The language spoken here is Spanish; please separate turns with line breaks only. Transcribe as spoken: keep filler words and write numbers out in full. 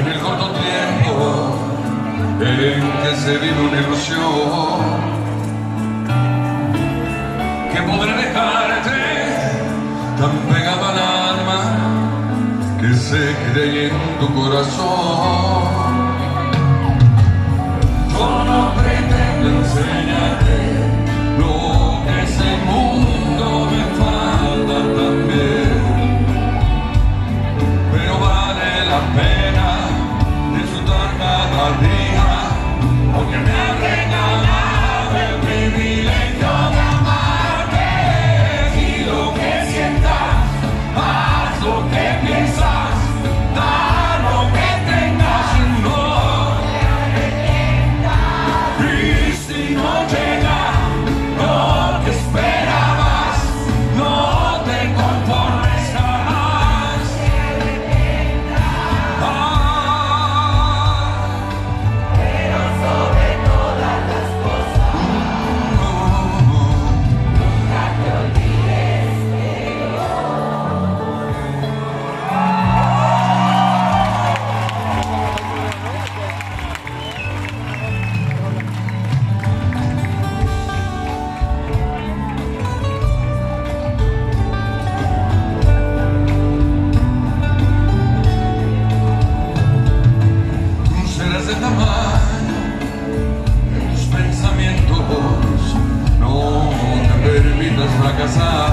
el corto tiempo en que se vive una ilusión, que podré dejarte tan pegado al alma que se quede en tu corazón. Yo no pretendo enseñarte lo que ese mundo me falta también, pero vale la pena disfrutar cada día, porque me ha regalado el privilegio de amarte. Y lo que sientas, haz lo que piensas, da lo que tengas, no te arrepientas. Y si no llega lo que esperabas, no te conformes jamás. Ah,
Pero sobre todas las cosas, nunca te olvides de
tú serás de tamaño en tus pensamientos, no te permitas fracasar.